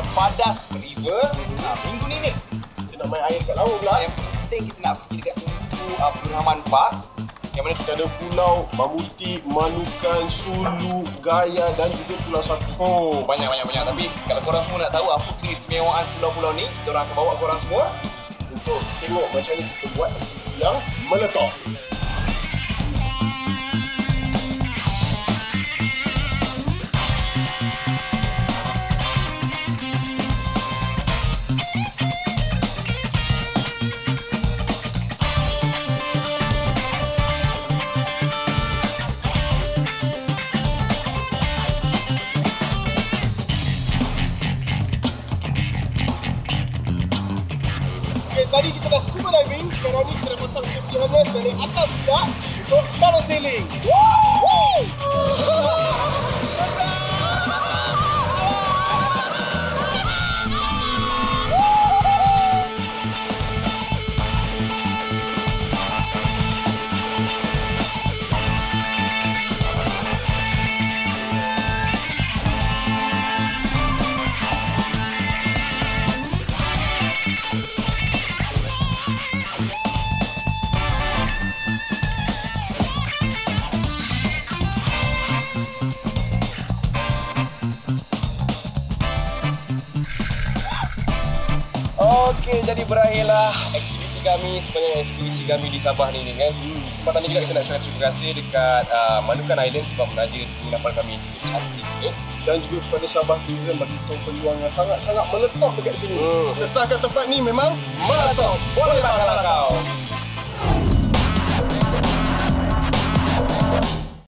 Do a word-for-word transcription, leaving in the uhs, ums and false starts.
Padas River. Nah, minggu ni ni Kita nak main air kat laut pula. yang penting kita nak pergi dekat Tunku Abdul Rahman Park. Yang mana Kita ada pulau Mamuti, Manukan, Sulu, Gaya dan juga Pulau Sapi. Oh, banyak-banyak-banyak. Tapi kalau korang semua nak tahu apa keistimewaan pulau-pulau ni, kita orang akan bawa korang semua. Untuk tengok macam ni kita buat aktiviti yang meletup. Okay, tadi kita dah scuba diving, sekarang ni kita dah pasang safety harness dari atas pula untuk parasailing. Woo! Okey, jadi berakhirlah aktiviti kami sepanjang ekspedisi kami di Sabah ni, ni kan. Hmm. Kesempatan ni juga kita nak ucapkan terima kasih dekat uh, Manukan Island sebab menaja penginapan kami yang cukup cantik. Eh? Dan juga kepada Sabah Tourism bagi tahu peluang yang sangat-sangat meletup dekat sini. Hmm. Kesahkan tempat ni memang meletup. Boleh bakal kau.